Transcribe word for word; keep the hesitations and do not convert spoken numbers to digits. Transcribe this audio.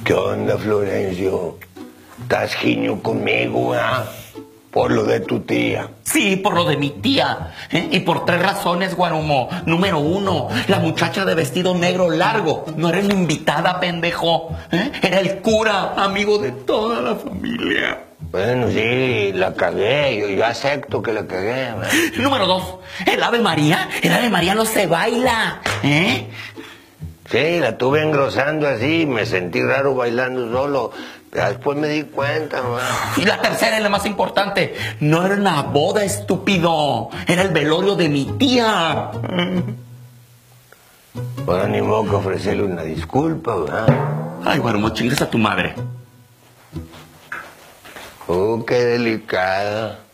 ¿Qué onda, Florencio? ¿Estás giño conmigo, ah? Por lo de tu tía. Sí, por lo de mi tía. ¿eh? Y por tres razones, Guarumo. Número uno, la muchacha de vestido negro largo. No era una invitada, pendejo. ¿eh? Era el cura, amigo de toda la familia. Bueno, sí, la cagué. Yo, yo acepto que la cagué, man. Número dos, el Ave María. El Ave María no se baila. ¿eh? Sí, la tuve engrosando así. Me sentí raro bailando solo. Pero después me di cuenta, man. Y la tercera es la más importante. No era una boda, estúpido. Era el velorio de mi tía. Bueno, ni modo que ofrecerle una disculpa, ¿verdad? Ay, Guarumo, chingas a tu madre. Oh, qué delicada.